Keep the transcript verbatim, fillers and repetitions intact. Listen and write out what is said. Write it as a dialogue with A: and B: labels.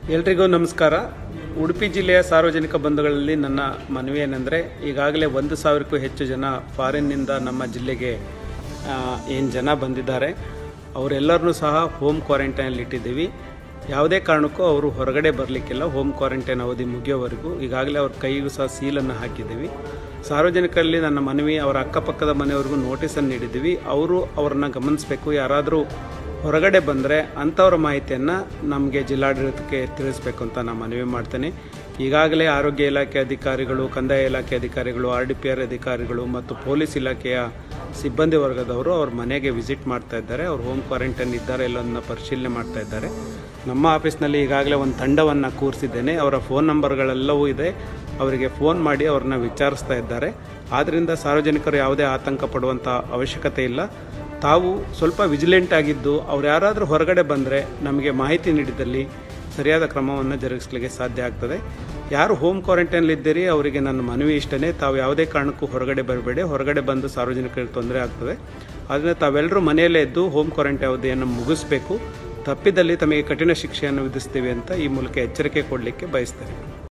A: ಎಲ್ರಿಗೂ ನಮಸ್ಕಾರ. ಉಡುಪಿ ಜಿಲ್ಲೆಯ ಸಾರ್ವಜನಿಕ ಬಂಧುಗಳಲ್ಲಿ ನನ್ನ ಮನವಿ ಏನೆಂದರೆ, ಈಗಾಗಲೇ ಒಂದು ಸಾವಿರಕ್ಕೂ ಹೆಚ್ಚು ಜನ ಫಾರಿನ್ನಿಂದ ನಮ್ಮ ಜಿಲ್ಲೆಗೆ ಏನು ಜನ ಬಂದಿದ್ದಾರೆ, ಅವರೆಲ್ಲರನ್ನೂ ಸಹ ಹೋಮ್ ಕ್ವಾರಂಟೈನಲ್ಲಿ ಇಟ್ಟಿದ್ದೀವಿ. ಯಾವುದೇ ಕಾರಣಕ್ಕೂ ಅವರು ಹೊರಗಡೆ ಬರಲಿಕ್ಕಿಲ್ಲ. ಹೋಮ್ ಕ್ವಾರಂಟೈನ್ ಅವಧಿ ಮುಗಿಯೋವರೆಗೂ ಈಗಾಗಲೇ ಅವ್ರ ಕೈಗೂ ಸಹ ಸೀಲನ್ನು ಹಾಕಿದ್ದೀವಿ. ಸಾರ್ವಜನಿಕರಲ್ಲಿ ನನ್ನ ಮನವಿ, ಅವರ ಅಕ್ಕಪಕ್ಕದ ಮನೆಯವ್ರಿಗೂ ನೋಟಿಸನ್ನು ನೀಡಿದ್ದೀವಿ. ಅವರು ಅವ್ರನ್ನ ಗಮನಿಸಬೇಕು. ಯಾರಾದರೂ ಹೊರಗಡೆ ಬಂದರೆ ಅಂಥವ್ರ ಮಾಹಿತಿಯನ್ನು ನಮಗೆ ಜಿಲ್ಲಾಡಳಿತಕ್ಕೆ ತಿಳಿಸ್ಬೇಕು ಅಂತ ನಾನು ಮನವಿ ಮಾಡ್ತೇನೆ. ಈಗಾಗಲೇ ಆರೋಗ್ಯ ಇಲಾಖೆ ಅಧಿಕಾರಿಗಳು, ಕಂದಾಯ ಇಲಾಖೆ ಅಧಿಕಾರಿಗಳು, ಆರ್ ಡಿ ಪಿ ಆರ್ ಅಧಿಕಾರಿಗಳು ಮತ್ತು ಪೊಲೀಸ್ ಇಲಾಖೆಯ ಸಿಬ್ಬಂದಿ ವರ್ಗದವರು ಅವ್ರ ಮನೆಗೆ ವಿಸಿಟ್ ಮಾಡ್ತಾ ಇದ್ದಾರೆ. ಅವರು ಹೋಮ್ ಕ್ವಾರಂಟೈನ್ ಇದ್ದಾರೆ ಎಲ್ಲದನ್ನ ಪರಿಶೀಲನೆ ಮಾಡ್ತಾ ಇದ್ದಾರೆ. ನಮ್ಮ ಆಫೀಸ್ನಲ್ಲಿ ಈಗಾಗಲೇ ಒಂದು ತಂಡವನ್ನು ಕೂರಿಸಿದ್ದೇನೆ. ಅವರ ಫೋನ್ ನಂಬರ್ಗಳೆಲ್ಲವೂ ಇದೆ. ಅವರಿಗೆ ಫೋನ್ ಮಾಡಿ ಅವ್ರನ್ನ ವಿಚಾರಿಸ್ತಾ ಇದ್ದಾರೆ. ಆದ್ದರಿಂದ ಸಾರ್ವಜನಿಕರು ಯಾವುದೇ ಆತಂಕ ಪಡುವಂಥ ಅವಶ್ಯಕತೆ ಇಲ್ಲ. ತಾವು ಸ್ವಲ್ಪ ವಿಜಿಲೆಂಟ್ ಆಗಿದ್ದು ಅವ್ರು ಯಾರಾದರೂ ಹೊರಗಡೆ ಬಂದರೆ ನಮಗೆ ಮಾಹಿತಿ ನೀಡಿದಲ್ಲಿ ಸರಿಯಾದ ಕ್ರಮವನ್ನು ಜರುಗಿಸಲಿಕ್ಕೆ ಸಾಧ್ಯ ಆಗ್ತದೆ. ಯಾರು ಹೋಮ್ ಕ್ವಾರಂಟೈನಲ್ಲಿದ್ದೀರಿ ಅವರಿಗೆ ನನ್ನ ಮನವಿ ಇಷ್ಟೇ, ತಾವು ಯಾವುದೇ ಕಾರಣಕ್ಕೂ ಹೊರಗಡೆ ಬರಬೇಡಿ. ಹೊರಗಡೆ ಬಂದು ಸಾರ್ವಜನಿಕರಿಗೆ ತೊಂದರೆ ಆಗ್ತದೆ. ಆದ್ದರಿಂದ ತಾವೆಲ್ಲರೂ ಮನೆಯಲ್ಲೇ ಇದ್ದು ಹೋಮ್ ಕ್ವಾರಂಟೈನ್ ಅವಧಿಯನ್ನು ಮುಗಿಸಬೇಕು. ತಪ್ಪಿದಲ್ಲಿ ತಮಗೆ ಕಠಿಣ ಶಿಕ್ಷೆಯನ್ನು ವಿಧಿಸ್ತೀವಿ ಅಂತ ಈ ಮೂಲಕ ಎಚ್ಚರಿಕೆ ಕೊಡಲಿಕ್ಕೆ ಬಯಸ್ತೇನೆ.